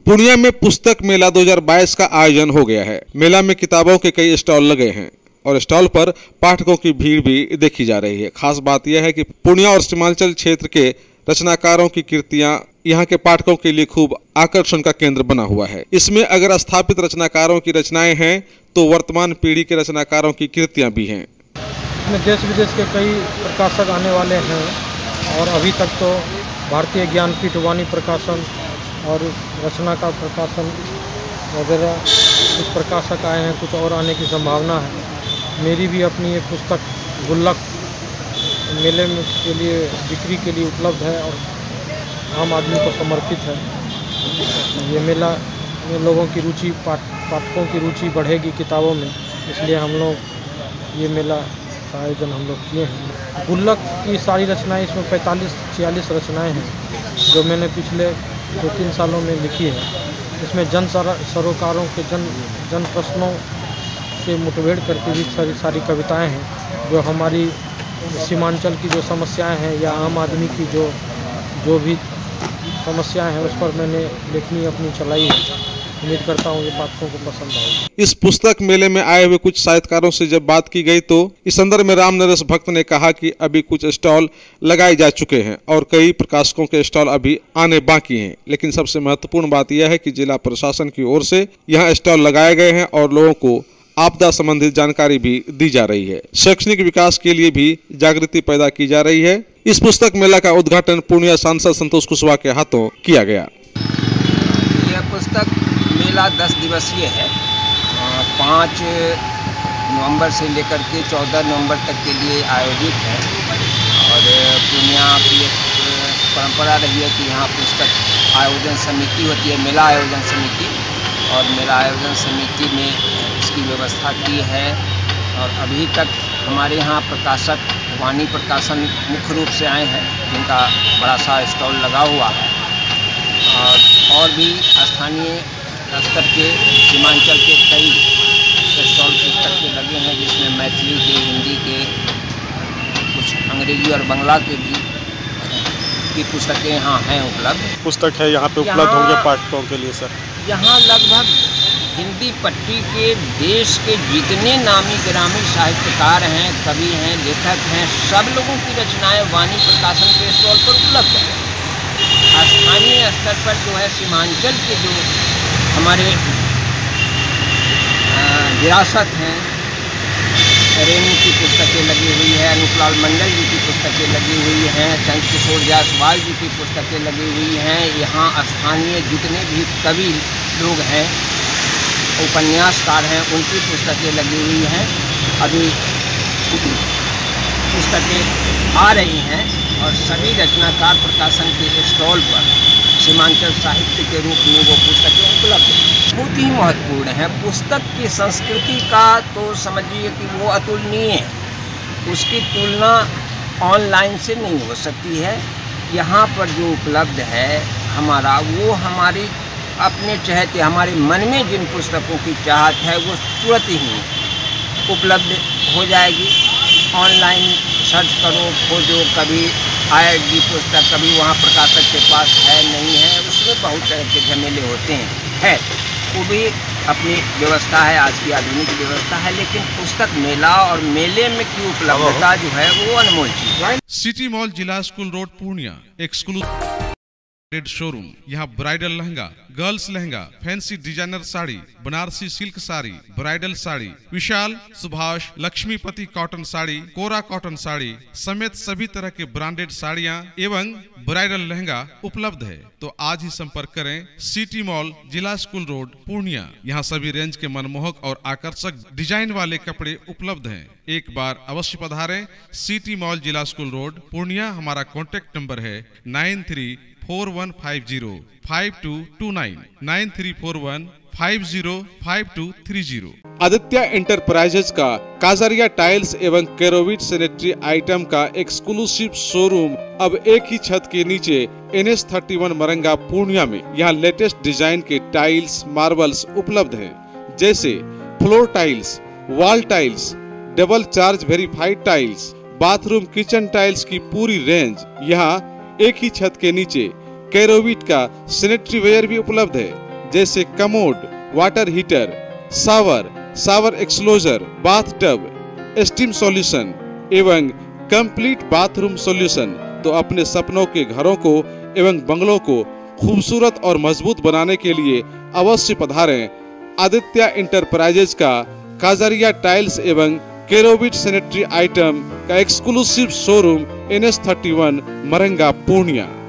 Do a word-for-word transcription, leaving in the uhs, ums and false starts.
पूर्णिया में पुस्तक मेला दो हज़ार बाईस का आयोजन हो गया है। मेला में किताबों के कई स्टॉल लगे हैं और स्टॉल पर पाठकों की भीड़ भी देखी जा रही है। खास बात यह है कि पूर्णिया और सीमांचल क्षेत्र के रचनाकारों की कृतियां यहाँ के पाठकों के लिए खूब आकर्षण का केंद्र बना हुआ है। इसमें अगर स्थापित रचनाकारों की रचनाएं हैं तो वर्तमान पीढ़ी के रचनाकारों की कृतियां भी हैं। इसमें देश विदेश के कई प्रकाशक आने वाले हैं और अभी तक तो भारतीय ज्ञानपीठ वाणी प्रकाशन और रचना का प्रकाशन वगैरह कुछ प्रकाशक आए हैं, कुछ और आने की संभावना है। मेरी भी अपनी एक पुस्तक गुल्लक मेले में के लिए बिक्री के लिए उपलब्ध है और आम आदमी को समर्पित है। ये मेला में लोगों की रुचि पाठ पाठकों की रुचि बढ़ेगी किताबों में, इसलिए हम लोग ये मेला का आयोजन हम लोग किए हैं। गुल्लक की सारी रचनाएं, इसमें पैंतालीस छियालीस रचनाएं हैं जो मैंने पिछले दो तीन सालों में लिखी है। इसमें जन सरोकारों के जन जन प्रश्नों से मुठभेड़ करती हुई सारी सारी कविताएं हैं जो हमारी सीमांचल की जो समस्याएं हैं या आम आदमी की जो जो भी समस्याएं हैं उस पर मैंने लेखनी अपनी चलाई है। उम्मीद करता हूँ ये पाठकों को पसंद आएगी। इस पुस्तक मेले में आए हुए कुछ साहित्यकारों से जब बात की गई तो इस संदर्भ में राम नरेश भक्त ने कहा कि अभी कुछ स्टॉल लगाए जा चुके हैं और कई प्रकाशकों के स्टॉल अभी आने बाकी हैं, लेकिन सबसे महत्वपूर्ण बात यह है कि जिला प्रशासन की ओर से यहाँ स्टॉल लगाए गए हैं और लोगों को आपदा संबंधित जानकारी भी दी जा रही है। शैक्षणिक विकास के लिए भी जागृति पैदा की जा रही है। इस पुस्तक मेला का उद्घाटन पूर्णिया सांसद संतोष कुशवाहा के हाथों किया गया। यह पुस्तक मेला दस दिवसीय है। पाँच नवंबर से लेकर के चौदह नवंबर तक के लिए आयोजित है और पूर्णिया की एक परंपरा रही है कि यहाँ पुस्तक आयोजन समिति होती है, मेला आयोजन समिति, और मेला आयोजन समिति ने इसकी व्यवस्था की है। और अभी तक हमारे यहाँ प्रकाशक वाणी प्रकाशन मुख्य रूप से आए हैं जिनका बड़ा सा स्टॉल लगा हुआ है और और भी स्थानीय स्तर के सीमांचल के कई स्टॉल पुस्तक के लगे हैं जिसमें मैथिली के, हिंदी के, कुछ अंग्रेजी और बांग्ला के भी की पुस्तकें यहाँ हैं उपलब्ध। पुस्तक है यहाँ पे उपलब्ध होंगे पाठकों के लिए सर? यहाँ लगभग हिंदी पट्टी के देश के जितने नामी ग्रामीण साहित्यकार हैं, कवि हैं, लेखक हैं, सब लोगों की रचनाएं वाणी प्रकाशन के स्टॉल पर उपलब्ध है। स्थानीय स्तर पर जो है सीमांचल के जो हमारे विरासत हैं, रेणु की पुस्तकें लगी हुई है, अनूपलाल मंडल जी की पुस्तकें लगी हुई हैं, चंद्रकिशोर जायसवाल जी की पुस्तकें लगी हुई हैं। यहाँ स्थानीय जितने भी कवि लोग हैं, उपन्यासकार हैं, उनकी पुस्तकें लगी हुई हैं। अभी पुस्तकें आ रही हैं और सभी रचनाकार प्रकाशन के स्टॉल पर सीमांचल साहित्य के रूप में वो पुस्तकें उपलब्ध हैं। बहुत ही महत्वपूर्ण है। पुस्तक की संस्कृति का तो समझिए कि वो अतुलनीय है, उसकी तुलना ऑनलाइन से नहीं हो सकती है। यहाँ पर जो उपलब्ध है हमारा, वो हमारी अपने चहते हमारे मन में जिन पुस्तकों की चाहत है वो तुरंत ही उपलब्ध हो जाएगी। ऑनलाइन सर्च करो, खोजो, कभी आएगी पुस्तक, कभी वहाँ प्रकाशक के पास है नहीं है, उसमें बहुत तरह के झमेले होते हैं। है वो भी अपनी व्यवस्था है, आज की आधुनिक व्यवस्था है, लेकिन पुस्तक मेला और मेले में की उपलब्धता जो है वो अनमोल चीज है। सिटी मॉल जिला school road Purnia exclusive showroom. यहाँ bridal lehenga, girls lehenga, fancy designer sari, Banarasi silk sari, bridal sari, Vishal, Subhash, Laxmipati cotton sari, Kora cotton sari समेत सभी तरह के ब्रांडेड साड़ियाँ एवं ब्राइडल लहंगा उपलब्ध है। तो आज ही संपर्क करें सिटी मॉल जिला स्कूल रोड पूर्णिया। यहाँ सभी रेंज के मनमोहक और आकर्षक डिजाइन वाले कपड़े उपलब्ध हैं। एक बार अवश्य पधारें सिटी मॉल जिला स्कूल रोड पूर्णिया। हमारा कॉन्टेक्ट नंबर है nine three four one five zero five two two nine nine three four one five zero five two three zero. Aditya enterprises का काजरिया टाइल्स एवं केरोविट सैनिटरी आइटम का एक्सक्लूसिव शोरूम अब एक ही छत के नीचे N H thirty one Maranga Purnia में। यहाँ लेटेस्ट डिजाइन के टाइल्स, मार्बल्स उपलब्ध हैं, जैसे floor tiles, wall tiles, double charge verified tiles, bathroom kitchen tiles की पूरी रेंज। यहाँ एक ही छत के नीचे केरोविट का सैनिटरी वेयर भी उपलब्ध है। जैसे commode, water heater, shower, shower enclosure, bath tub, steam solution एवं कंप्लीट बाथरूम सॉल्यूशन, तो अपने सपनों के घरों को एवं बंगलों को खूबसूरत और मजबूत बनाने के लिए अवश्य पधारें आदित्य इंटरप्राइजेज का काजरिया टाइल्स एवं केरोविट सैनिटरी आइटम का exclusive showroom N S thirty one Maranga Purnia.